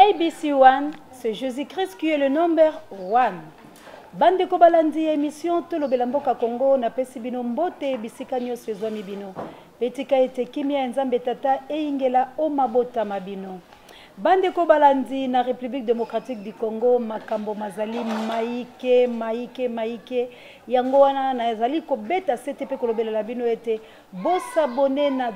ABC One, c'est Jésus-Christ qui est le number one. Bande ko balandi émission tolobela mboka Congo na pesi bino mbote bisika nyonso ezwami bino. Betika ete kimia nzambe tata eingela o mabota mabino. Bande ko balandi na République démocratique du Congo makambo mazali maike yango wana na ezali ko beta CTP kolobela la bino ete bosabone na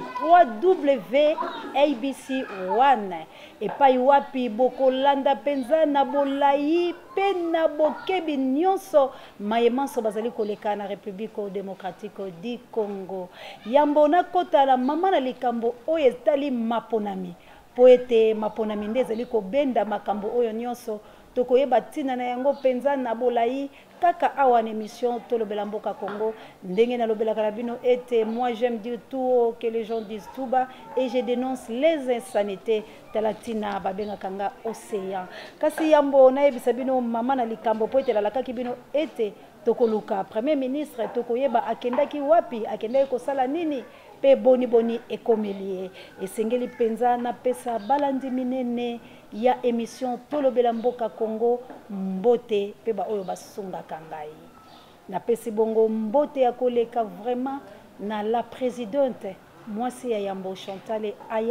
3W ABC One et pai wapi bokolanda penza na bolai pe na bokebi nyonso mayemanso bazali koleka na République démocratique du Congo yambona kota la mama na likambo oyo etali maponami poete maponami nde ezali kobenda makambo oyo nyonso tokoyeba tina na yango penza na bolai kaka awa na émission tolobela mboka Congo ndenge na lobela kalabino ete moi j'aime dire tout que les gens disent tout bas et je dénonce les insanités talatina babenga kanga océan kasi yambo na yebisa bino mama na likambo poete la lakaki bino ete tokoluka premier ministre tokoyeba akendaki wapi akendaki kosala nini pe boni ekomelie esengeli penza na pesa balandi minene ya émission tolobela mboka Congo mbote pe ba oyo basunga kangai na pesi bongo mbote ya koleka vraiment na la présidente mwasi ya Yambo Chantal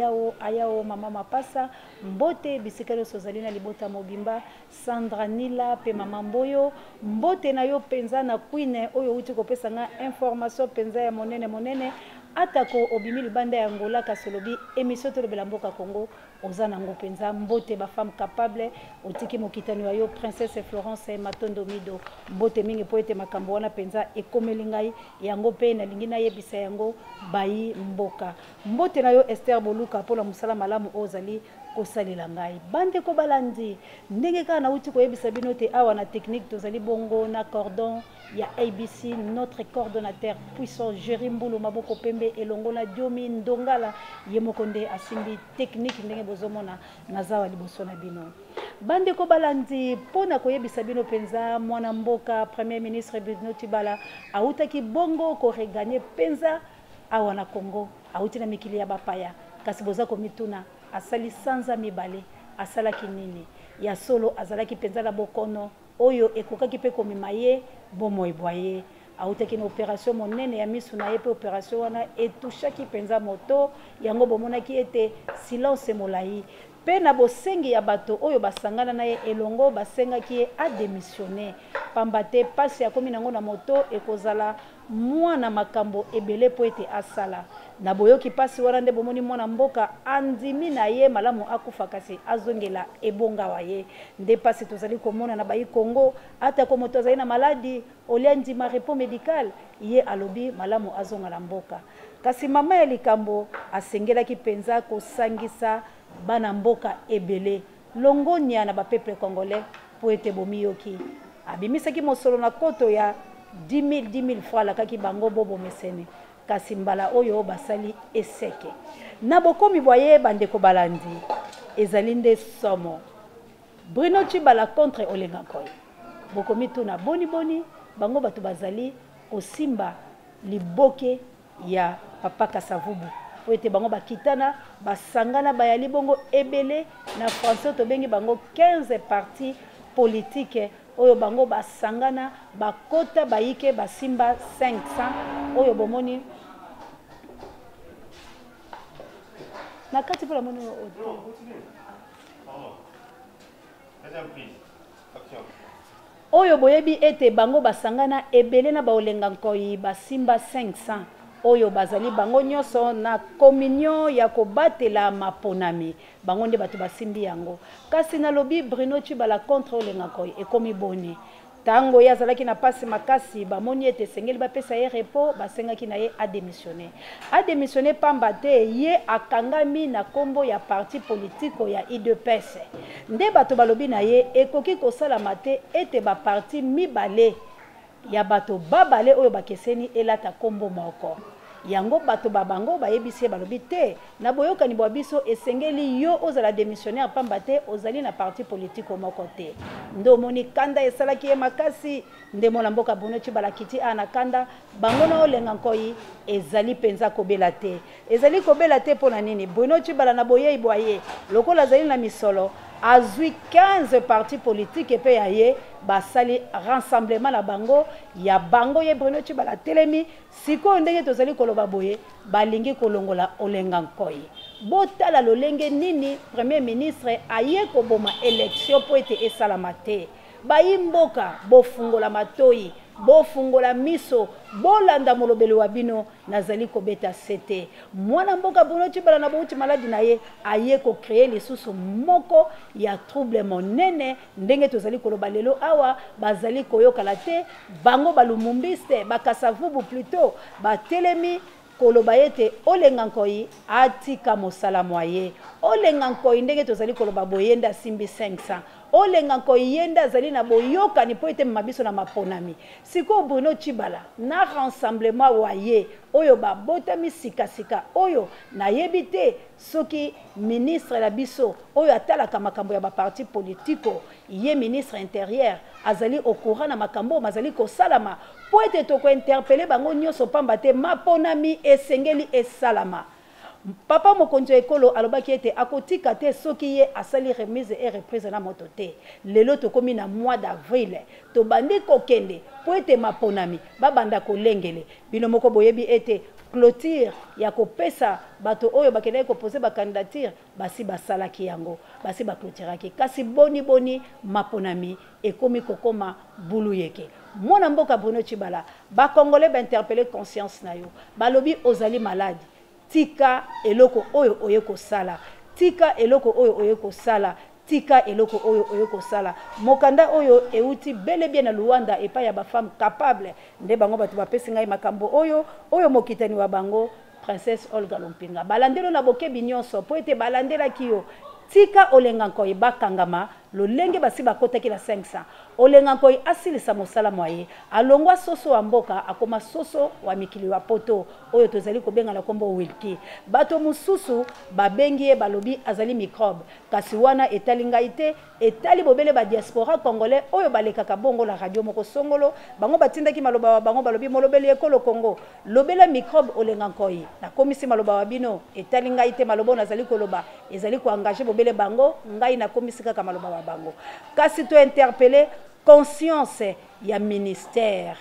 ayao mama mapasa mbote bisikalo sozalina libota mobimba Sandra Nila pe mama Mboyo mbote na yo penza na queen oyo uti kopesa nga information penza ya monene atako obimi libanda ya Angola kasolobi émission tolobela mboka Congo ozana ngo penza mbote ba femme capable otiki mokitani wa yo princesse Florence Matondo Mido mbote mingi poete makambo wana penza ekomeli ngai yango pe na lingina yebisa yango bayi mboka mbote na yo Esther Boluka pola musala malamu ozali kosalela ngai bande ko balandi ndenge kana uti ko yebisa bino te awa na technique tozali bongo na cordon ya ABC notre coordonnateur puissant Jerimbulu Maboko Pembe elongo na Diomi Ndongala yemokonde asimbi technique ndenge bozomona nazawa liboso na bino bande ko balandi pona ko yebisa bino penza mwana mboka premier ministre Bruno Tibala autaki bongo ko regagner penza awa na Congo auti na mikili ya bapaya kasi boza ko mituna asali sanza mibale asalaki nini ya solo azalaki penza la bokono oyo ekokaki pe komimaye bomo eboye autaki na opération monene ya misu na ye pe opération wana etushaki penza moto yango bomonaki ete silence molai pe na bosengi ya bato oyo basangana na ye elongo basengaki ye a démissionner pambate pasi ya komi nango na moto ekozala mwana makambo ebele po ete asala na boyoki pasi wana nde bomoni mwana mboka andimi na ye malamu akufa kasi azongela ebonga wa ye nde pasi tozali komona na bayi Congo ata ko moto azali na maladi olia ndima repos médical ye alobi malamu azonga la mboka kasi mama ya likambo asengelaki penza kosangisa bana mboka ebele longonia na ba peuple congolais po ete bomiyoki abimisaki mosolo na koto ya 10 000 fois la kaki bango bobo mesene kasi mbala oyo basali eseke na bokomi boye bande ko balandi ezali nde somo Bruno Tibala contre Olenga Koy bokomi tuna boni bango batu bazali osimba liboke ya papa Kasavubu po ete bango bakitana basangana bayali bongo ebele na français to bengi bango 15 partis politiques oyo bango basangana bakota bayike basimba 500 oyo bomoni na kati pour la mono oyo boyebi ete bango basangana ebele na baolenga nkoyi basimba 500 oyo bazali bango nyonso na communion ya kobatela maponami bango nde bato basimbi yango kasi na lobi Bruno Tibala contre Olenga Koy ekomi boni tango ya zalaki na pasi makasi bamoni ete sengeli bapesa ye repos basengaki na ye a démissionner pamba te ye akangami na kombo ya parti politique ya UDPS nde bato balobi na ye ekoki kosalama te ete ba parti mibale ya bato babale oyo bakeseni elata kombo moko yango bato babango bayebisi balobi te na boyokani bwa biso esengeli yo ozala démissionnaire pamba te ozali na parti politique moko te ndo moni kanda esalaki ye makasi nde mona mboka Bruno Tibala kiti ana kanda bango na Olenga Koy ezali penza kobela te ezali kobela te pona nini Bruno Tibala na boye boye lokola azali na misolo azui 15 partis politiques et puis aye basali rassemblement la bango ya bango ye Bruno Tshibala telemi siko ndenge tozali koloba boye balingi kolongola Olenga Nkoyi botala lolenge nini premier ministre aye koboma élection po ete esalama te bayimboka bofungola matoyi bofungola miso bolanda molobeli wa bino nazali kobeta sete mwana mboka Bruno Tshibala na bouti maladi na ye aye ko créer lisusu moko ya trouble monene ndenge tozali koloba lelo awa bazali koyokala te bango balumumbiste bakasavubu plutôt batelemi koloba ete Olenga Nkoyi atika mosala moye Olenga Nkoyi ndenge tozali koloba boyenda simbi 500 Olenga Nkoyi yenda zali na boyoka ni po ete mabiso na maponami siko Bruno Tshibala na rassemblement waye oyo babotami sika oyo na yebite soki ministre la biso oyo atalaka makambo ya ba parti politiko ye ministre intérieur azali au courant na makambo mazali ko salama po ete to ko interpeller bango nyonso pamba te maponami esengeli esalama papa mokonzi ekolo alobaki ete akotika te soki ye asali remise et reprise na moto te lelo tokomi na mois d'avril to bandi kokende po ete maponami babanda kolengele bino moko boyebi ete clôture ya kopesa bato oyo bakende ko poser ba candidature basi basalaki yango basi ba clôturaki kasi boni maponami ekomi kokoma bulu yeke mwana mboka Bruno Tshibala ba congolais ba interpeller conscience na yo balobi ozali malade tika eloko oyo oyeko sala tika eloko oyo oyeko sala tika eloko oyo oyeko sala mokanda oyo euti bele bien na Luanda epa ya ba femme capable nde bango batu bapesi ngai makambo oyo mokitani wa bango princesse Olga Lumpinga balandelo na bokebi nyonso po ete balandela kiyo tika Olenga Nkoyi bakangama lolenge basi bakotaki na 500 Olenga Nkoyi asilisa mosala moye alongwa soso wa mboka akoma soso wa mikili wa poto oyo tozali kobenga na kombo wilki bato mususu babengi ye balobi azali microbe kasi wana etalingaite etali bobele ba diaspora congolais oyo balekaka bongo la radio moko songolo bango batindaki maloba wa bango balobi molobeli ekolo Congo lobela microbe Olenga Nkoyi na komisi maloba wa bino etalingaite malobo nazali koloba ezali ko engager bobele bango ngai na komisi kaka maloba wa bango kasi to interpeller conscience ya ministère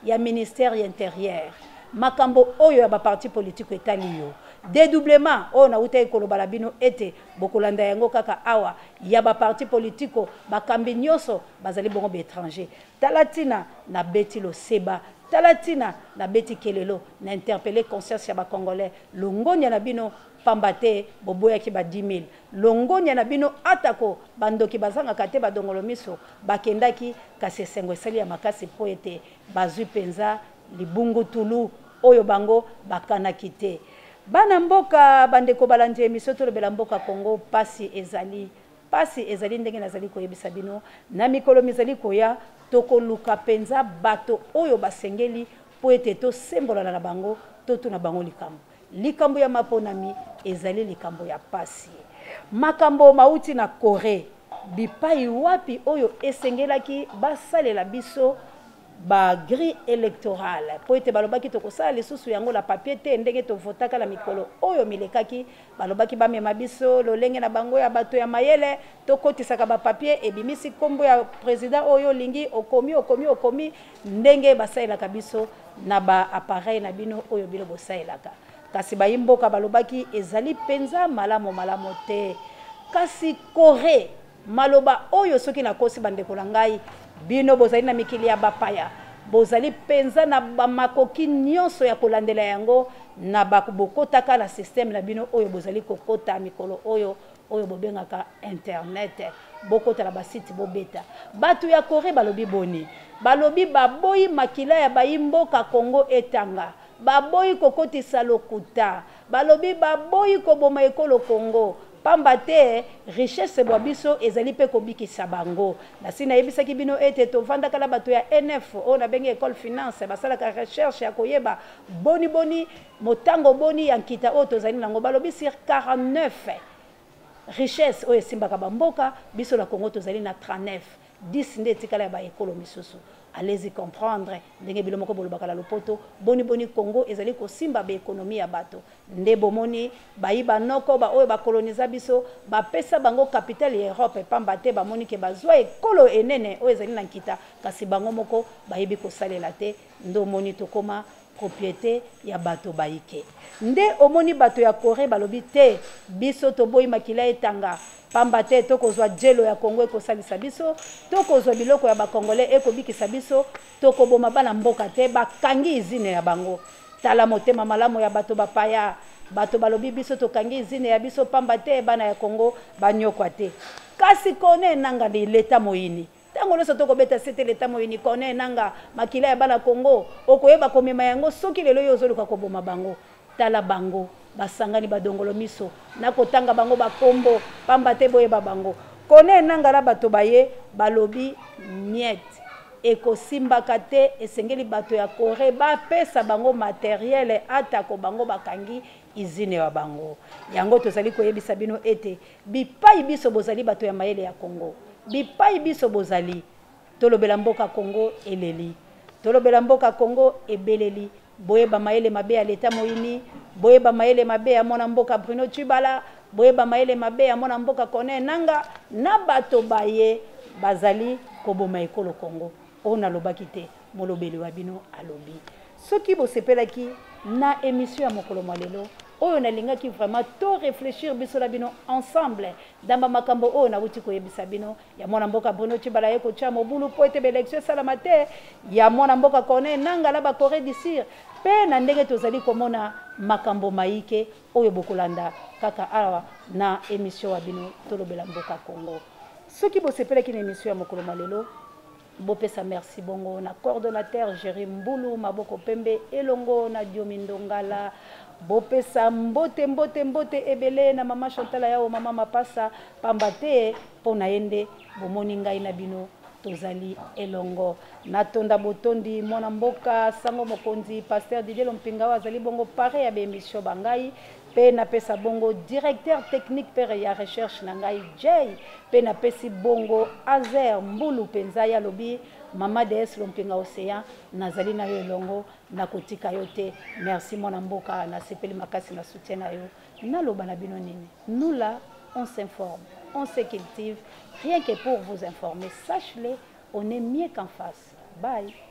intérieur makambo oyo ya ba parti politique etali yo dédoublement oyo na uta ekoloba la bino ete bokolanda yango kaka awa ya ba parti politiko bakambi nyonso bazali bongo ba étranger talatina na beti lo seba talatina na beti kelelo na interpeller conscience ya ba congolais longonya na bino pambate boboya ki ba 10 000 longonya na bino atako bandoki bazanga kate badongolo miso bakendaki kasi sengo esali ya makasi po ete bazwi penza libungu tulu oyo bango bakanaki te bana mboka bandeko balandi emission tolobela mboka Congo pasi ezali ndenge nazali koyebisa bino na mikolo mizali koya tokoluka penza bato oyo basengeli po ete to sembolana na bango totuna bango likambo ya maponami ezali likambo ya pasi makambo mauti na Corée bipai wapi oyo esengelaki basalela biso ba grille électorale po ete balobaki tokosala lisusu yango la papier te ndenge tovotaka la mikolo oyo milekaki balobaki bamema biso lolenge na bango ya bato ya mayele tokotisaka ba papier ebimisi kombo ya président oyo lingi okomi ndenge basalelaka biso na ba appareil na bino oyo bilo bosalelaka kasi bayimboka balobaki ezali penza malamu te kasi Corée maloba oyo soki na kosi bandeko na ngai bino bozali na mikili ya bapaya bozali penza na bamakoki nyonso ya kolandela yango na bakobokotaka na système na bino oyo bozali kokota mikolo oyo bobengaka internet bokota na basite bobeta batu ya Corée balobi boni balobi baboyi makila ya bayimboka Congo etanga baboyi kokotisa lokuta balobi baboyi koboma ekolo Congo pamba te richesse bwa biso ezali pe kobikisa bango na sina yebisaki bino ete tovanda kala bato ya NF o na bengi école finance basalaka recherche ya koyeba boni motango boni ya nkita o tozali nango balobi sur 49 richesse o esimbaka bamboka biso la Congo tozali na 39 10 nde tikala ya ba ekolo misusu allez-y comprendre ndenge bilomoko bolobaka la lopoto boni boni Congo ezali ko simba ba économie ya bato nde bomoni bayiba noko ba oyo ba coloniser biso ba pesa bango capitale ya Europe pamba te bamoni ke bazwa ekolo enene oyo ezali na nkita kasi bango moko bayibi ko salela te ndo moni tokoma propriété ya bato baike nde omoni bato ya Corée balobi te biso toboyi makila etanga pamba te tokozwa jelo ya Congo ekosalisa biso tokozwa biloko ya bakongole ekobikisa biso tokoboma bana mboka te bakangi izine ya bango tala motema malamu ya bato bapaya bato balobi biso tokangi izine ya biso pamba te bana ya Congo banyokwa te kasi kone nanga ni leta moyini tango loso tokobeta sete leta moyini kone nanga makila ya bana Congo okoyeba komema yango soki lelo yo ozoluka koboma bango tala bango basangani badongolo miso nakotanga bango bakombo pamba te boyeba bango kone nanga la bato baye balobi niet ekosimbaka te esengeli bato ya Corée bapesa bango matériel atako bango bakangi izine ya bango yango tozali koyebisa bino ete bipai biso bozali bato ya mayele ya Congo bipai biso bozali tolobela mboka Congo eleli tolobela mboka Congo ebeleli boyeba mayele mabe ya leta moyini boyeba mayele mabe ya mwana mboka Bruno Tshibala boyeba mayele mabe ya mwana mboka Kone nanga na bato baye bazali koboma ekolo Congo ona lobaki te molobeli wa bino alobi soki bosepelaki na émission ya mokolo malelo oyo nalingaki vraiment to réfléchir biso la bino ensemble damba makambo oyo na wuti koyebisa bino ya mwana mboka Bruno Tshibala yeko tcha mobulu po ete élection salama te ya mwana mboka Kone nanga la ba Corée du Sud pe na ndenge tozali komona makambo maike oyo bokolanda kaka awa na émission wa bino tolobela mboka Congo soki bosepelaki na émission ya mokolo malelo bopesa merci bongo na coordonnateur Jérémy Mbulu maboko pembe elongo na Diomindongala bopesa mbote mbote mbote ebele na mama Chantala yao mama mapasa pamba te pona yende bomoni ngai na bino tozali elongo natonda botondi mwana mboka sango mokonzi pasteur Didier Lompinga azali bongo pare ya émission bangai pe na pesa bongo directeur technique pere ya recherche na ngai Jay pe na pesi bongo Azer Mbulu penza ya lobi mama DS Lompinga Océan nazali na yo elongo na kotika yo te merci mwana mboka na sepeli makasi na soutien na yo na loba na bino nini nous là on s'informe on se cultive rien que pour vous informer sache-le on est mieux qu'en face bye